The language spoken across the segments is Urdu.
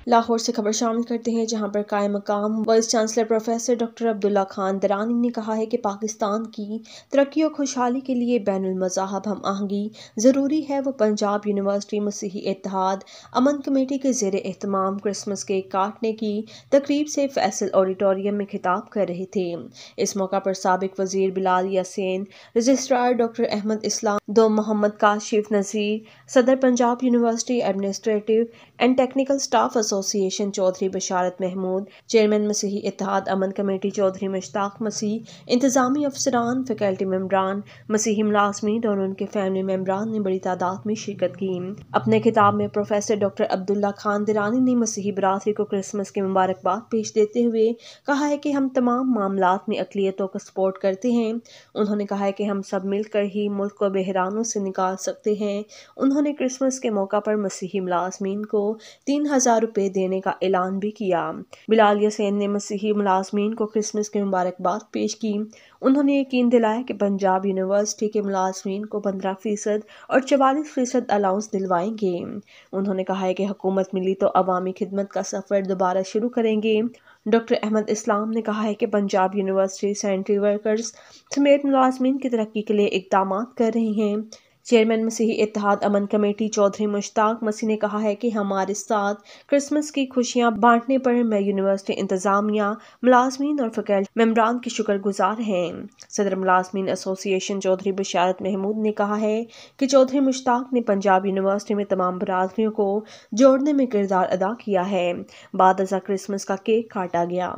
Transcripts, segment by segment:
لاہور سے خبر شامل کرتے ہیں، جہاں پر قائم مقام vice chancellor professor doctor Abdullah Khan Durrani نے کہا ہے کہ پاکستان کی ترقی و خوشحالی کے لیے بین المذاہب ہم آہنگی ضروری ہے۔ وہ پنجاب یونیورسٹی مسیحی اتحاد امن کمیٹی کے زیر اہتمام کرسمس کیک کاٹنے کی تقریب سے فیصل آڈیٹوریم میں خطاب کر رہے تھے۔ اس موقع پر سابق وزیر بلال یاسین، رجسٹرار ڈاکٹر احمد اسلام، دو محمد کاشف نذیر، صدر Punjab university administrative and technical staff association Chaudhry بشارت محمود، چیئرمین مسیحی اتحاد امن کمیٹی چودھری مشتاق مسیح، انتظامی افسران، فیکلٹی ممبران، مسیحی ملازمین اور ان کے فیملی ممبران نے بڑی تعداد میں شرکت کی۔ اپنے خطاب میں پروفیسر ڈاکٹر عبداللہ خان درانی نے مسیحی برادری کو کرسمس کی مبارکباد پیش دیتے ہوئے کہا ہے کہ ہم تمام معاملات میں اقلیتوں کو سپورٹ کرتے ہیں۔ انہوں نے کہا ہے کہ ہم سب مل کر ہی ملک کو بحرانوں سے نکال سکتے ہیں۔ انہوں نے کرسمس کے موقع پر مسیحی ملازمین کو 3000 روپے دینے کا اعلان بھی کیا۔ بلال یاسین نے مسیحی ملازمین کو کرسمس کی مبارکباد پیش کی۔ انہوں نے یقین دلایا کہ پنجاب یونیورسٹی کے ملازمین کو 15% اور 44% الاؤنس دلوائیں گے۔ انہوں نے کہا ہے کہ حکومت ملی تو عوامی خدمت کا سفر دوبارہ شروع کریں گے۔ ڈاکٹر احمد اسلام نے کہا ہے کہ پنجاب یونیورسٹی سینیٹری ورکرز سمیت ملازمین کی ترقی کے لیے اقدامات کر رہے ہیں۔ چیئرمین مسیحی اتحاد امن کمیٹی چودھری مشتاق مسیح نے کہا ہے کہ ہمارے ساتھ کرسمس کی خوشیاں بانٹنے پر میں یونیورسٹی انتظامیہ، ملازمین اور فیکلٹی ممبران کی شکر گزار ہیں۔ صدر ملازمین ایسوسی ایشن چودھری بشارت محمود نے کہا ہے کہ چودھری مشتاق نے پنجاب یونیورسٹی میں تمام برادریوں کو جوڑنے میں کردار ادا کیا ہے۔ بعد ازاں کرسمس کا کیک کاٹا گیا۔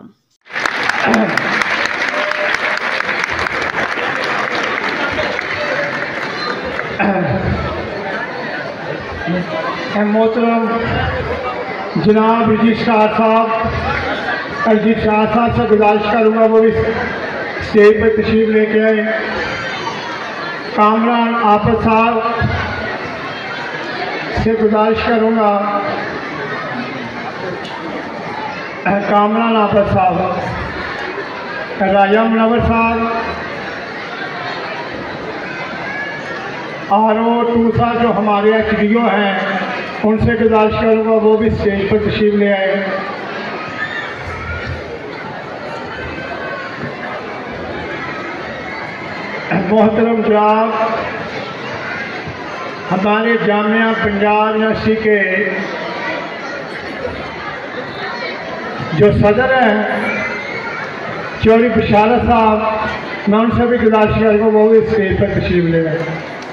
محترم جناب رجسٹرار صاحب سے گزارش کروں گا وہ بھی اسٹیج پر تشریف لے کے آئے۔ کامران آفت صاحب سے گزارش کروں گا، کامران آفت صاحب، راجہ منور صاحب، RO2 صاحب جو ہمارے HDO ہیں ان سے گزارش کروں گا وہ بھی اسٹیج پر تشریف لے آئے۔ محترم جناب ہمارے جامعہ پنجاب یونیورسٹی کے جو صدر ہیں چودھری بشارت صاحب، میں ان سے بھی گزارش کروں گا وہ بھی اسٹیج پر تشریف لے آئے۔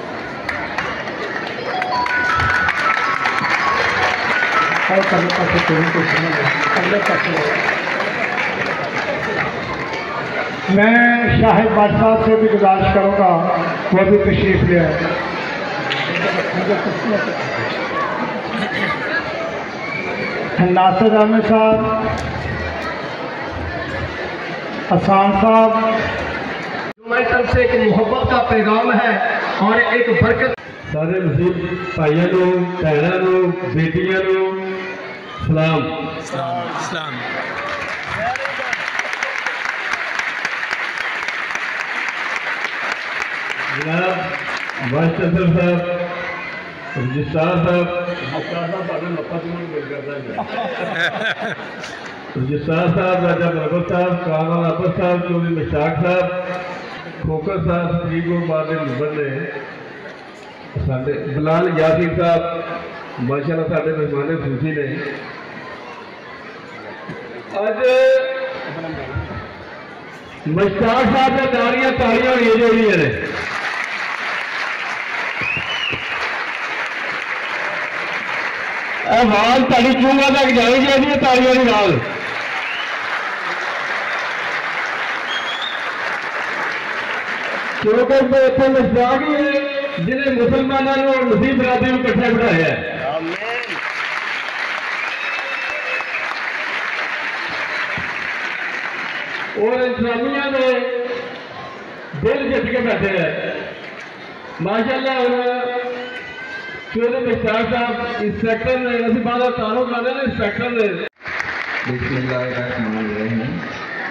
میں شاہد بٹ صاحب سے بھی گزارش کروں گا وہ بھی تشریف لے آئے۔ ناصر احمد صاحب، حسان صاحب، ہماری طرف سے ایک محبت کا پیغام ہے اور ایک برکت۔ سارے مسلم بھائیوں کو، بہنوں کو، بیٹیاں کو سلام۔ جناب وائس چانسلر صاحب، رجسٹرار صاحب، راجہ منور صاحب، کامران آفت صاحب، چودھری مشتاق صاحب، کھوکر صاحب، سپریم کورٹ بعد ممبر نے ساڈے بلال یاسین صاحب ماشاءاللہ ساڈے مہمان خصوصی نے۔ اج مشتاق صاحب نے تالیاں ہوئی جو نے۔ آواز تاری چونگا تک جانی چاہیے تالیاں کے نال۔ کیونکہ میں اتنے مشتاق ہی ہے جنہیں مسلمانوں اور مسیح برادری کو کٹھا بٹھایا ہے۔ اور انتظامیہ نے دل جت کے بیٹھے ہیں ماشاءاللہ۔ اور چودھری مشتاق صاحب انسپیکٹر نے اسی بات تعلق کرتے ہیں انسپیکٹر نے۔ بسم اللہ الرحمن الرحیم۔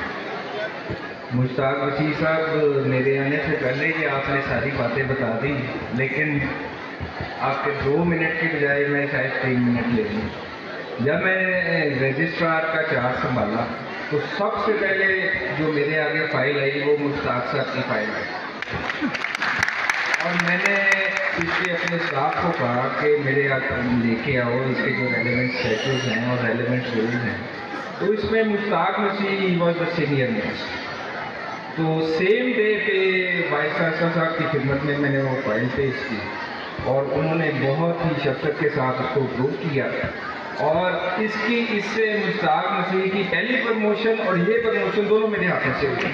مشتاق مسیح صاحب، میرے آنے سے پہلے ہی آپ نے ساری باتیں بتا دی، لیکن آپ کے 2 منٹ کی بجائے میں شاید 3 منٹ لے لوں۔ جب میں نے رجسٹرار کا چارج سنبھالا تو سب سے پہلے جو میرے آگے فائل آئی وہ مشتاق صاحب کی فائل ہے، اور میں نے اس کے اپنے اسٹاف کو کہا کہ میرے لے کے آؤ اس کے جو ریلیونٹ اسٹیچوز ہیں اور ریلیونٹ رولز ہیں، تو اس میں Mushtaq Masih was the senior most. تو سیم ڈے پہ وائس چانسلر صاحب کی خدمت میں میں نے وہ فائل پیش کی اور انہوں نے بہت ہی شفقت کے ساتھ اس کو اپروو کیا، اور اس سے مشتاق مسیح کی پہلی پروموشن اور یہ پروموشن دونوں میرے ہاتھوں سے ہوئی.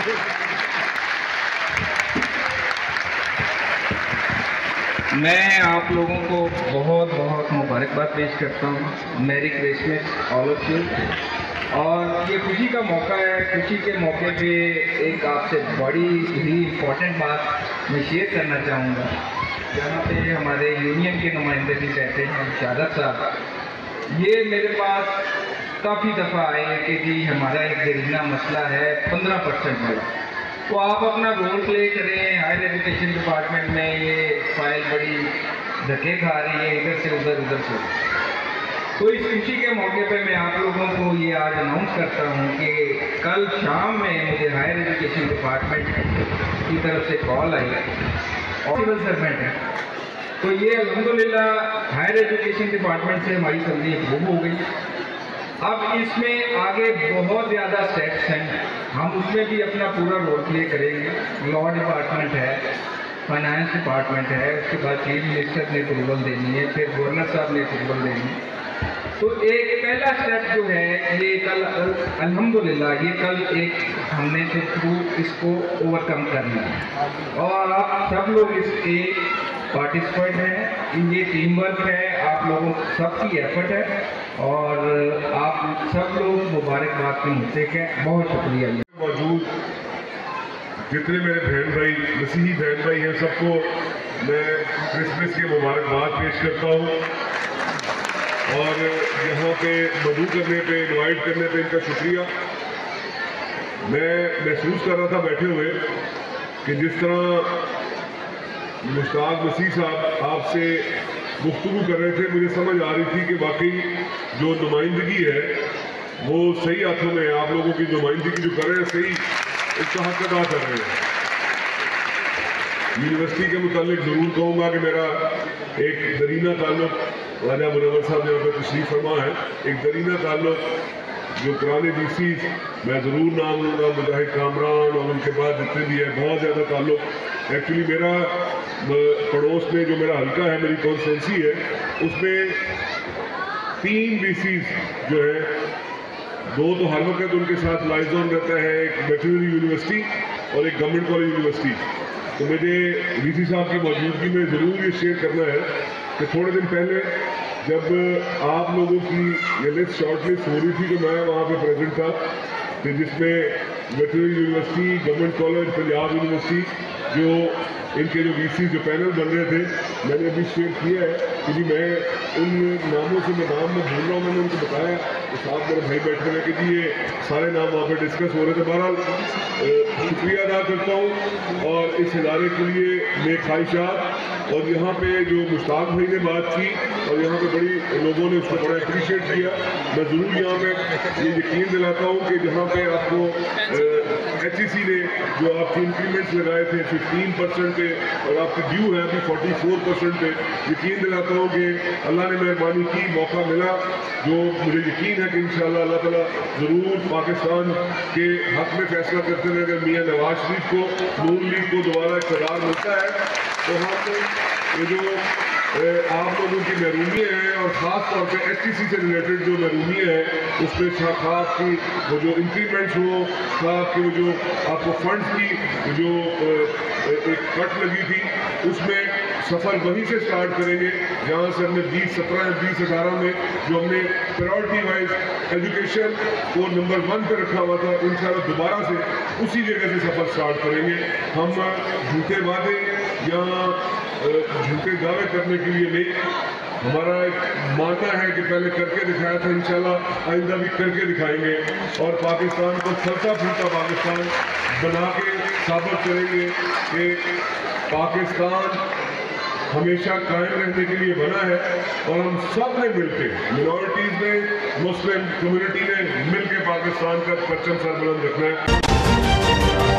میں آپ لوگوں کو بہت بہت مبارکباد پیش کرتا ہوں. میری کرسمس آل آف یو. اور یہ خوشی کا موقع ہے، خوشی کے موقع پہ ایک آپ سے بڑی ہی امپورٹنٹ بات میں شیئر کرنا چاہوں گا. جہاں پہ ہمارے یونین کے نمائندے بھی بیٹھے ہیں شہادت صاحب، یہ میرے پاس کافی دفعہ آئے کہ جی ہمارا ایک دیرینہ مسئلہ ہے 15% والا، تو آپ اپنا رول پلے کریں. ہائر ایجوکیشن ڈپارٹمنٹ میں یہ فائل بڑی دھکے کھا رہی ہے ادھر سے ادھر سے. تو اس خوشی کے موقع پہ میں آپ لوگوں کو یہ آج اناؤنس کرتا ہوں کہ کل شام میں مجھے ہائر ایجوکیشن ڈپارٹمنٹ کی طرف سے کال آئی اور سول سرونٹ ہے. تو یہ الحمدللہ ہائر ایجوکیشن ڈپارٹمنٹ سے ہماری سمجھی امپروو ہو گئی. اب اس میں آگے بہت زیادہ اسٹیپس ہیں، ہم اس میں بھی اپنا پورا رول پلے کریں گے. لاء ڈپارٹمنٹ ہے، فائنانس ڈپارٹمنٹ ہے، اس کے بعد چیف منسٹر نے اپروول دینی ہے، پھر گورنر صاحب نے اپروول دینی ہے. تو ایک پہلا اسٹیپ جو ہے یہ کل الحمدللہ یہ کل ایک ہم نے اس کو اوور کم کرنا ہے، اور آپ سب لوگ اس کے پارٹیسپینٹ ہیں. یہ ٹیم ورک ہے، آپ لوگوں سب کی ایفرٹ ہے، اور آپ سب لوگ مبارکباد کے مستحق ہیں. بہت شکریہ. موجود جتنے میرے بہن بھائی مسیحی بہن بھائی ہیں سب کو میں کرسمس کی مبارکباد پیش کرتا ہوں، اور یہاں پہ مدعو کرنے پہ انوائٹ کرنے پہ ان کا شکریہ. میں محسوس کر رہا تھا بیٹھے ہوئے کہ جس طرح مشتاق مسیح صاحب آپ سے گفتگو کر رہے تھے، مجھے سمجھ آ رہی تھی کہ واقعی جو نمائندگی ہے وہ صحیح ہاتھوں میں ہے. آپ لوگوں کی نمائندگی جو کر رہے ہیں صحیح اس کا حق ادا کر رہے ہیں. یونیورسٹی کے متعلق ضرور کہوں گا کہ میرا ایک درینہ تعلق راجہ منور صاحب نے یہاں پہ تشریف فرما ہے، ایک درینہ تعلق جو پرانے ڈی سیز میں ضرور نام لوں گا، مجاہد کامران اور ان کے بعد جتنے بھی ہے بہت زیادہ تعلق. ایکچولی میرا پڑوس میں جو میرا حلقہ ہے، میری کانسٹیٹوئنسی ہے، اس میں 3 ڈی سیز جو ہے، 2 تو ہر وقت ان کے ساتھ لائزون رہتا ہے، ایک ویٹرنری یونیورسٹی اور ایک گورنمنٹ کالج یونیورسٹی. تو مجھے ڈی سی صاحب کی موجودگی میں ضرور یہ شیئر کرنا ہے کہ تھوڑے دن پہلے جب آپ لوگوں کی یہ لسٹ شارٹ لسٹ ہو رہی تھی تو میں وہاں پہ پریزنٹ تھا، کہ جس میں veterinary university, government college, Punjab university جو ان کے جو وی سی جو پینل بن رہے تھے، میں نے ابھی شیئر کیا ہے کہ جی میں ان ناموں سے میں نام میں بھول رہا ہوں. میں نے ان کو بتایا کہ صاحب میرے بھائی بیٹھ رہے کہ جی یہ سارے نام وہاں پہ ڈسکس ہو رہے تھے. بہرحال شکریہ ادا کرتا ہوں اور اس ادارے کے لیے نیک خواہشات. اور یہاں پہ جو مشتاق بھائی نے بات کی اور یہاں پہ بڑی لوگوں نے اس کو بڑا اپریشیٹ کیا. میں ضرور یہاں پہ یہ یقین دلاتا ہوں کہ جہاں پہ آپ کو ایچ ای سی نے جو آپ کی انکریمنٹس لگائے تھے 15% پہ اور آپ کی ڈیو ہے ابھی 44% پہ، یقین دلاتا ہوں کہ اللہ نے مہربانی کی، موقع ملا جو مجھے یقین ہے کہ انشاءاللہ اللہ تعالیٰ ضرور پاکستان کے حق میں فیصلہ کرتے رہے. اگر میاں نواز شریف کو، نون لیگ کو دوبارہ اقتدار ملتا ہے تو ہم یہ جو آپ لوگوں کی محرومیاں ہیں اور خاص طور پہ ایس ٹی سی سے ریلیٹڈ جو محرومیاں ہیں اس پہ خاص کی وہ جو انکریمنٹس ہو، خاص کی وہ جو آپ کو فنڈس کی جو ایک کٹ لگی تھی، اس میں سفر وہیں سے سٹارٹ کریں گے جہاں سے ہم نے 2017 2018 میں جو ہم نے پرائورٹی وائز ایجوکیشن کو نمبر 1 پہ رکھا ہوا تھا، انشاءاللہ دوبارہ سے اسی جگہ سے سفر سٹارٹ کریں گے. ہم جھوٹے وعدے یا جھوٹے دعوے کرنے کے لیے نہیں، ہمارا ایک ماننا ہے کہ پہلے کر کے دکھایا تھا، انشاءاللہ آئندہ بھی کر کے دکھائیں گے اور پاکستان کو چلتا پھرتا پاکستان بنا کے ثابت کریں گے کہ پاکستان ہمیشہ قائم رہنے کے لیے بنا ہے، اور ہم سب نے مل کے، منورٹیز نے، مسلم کمیونٹی نے مل کے پاکستان کا پرچم سر بلند رکھنا ہے۔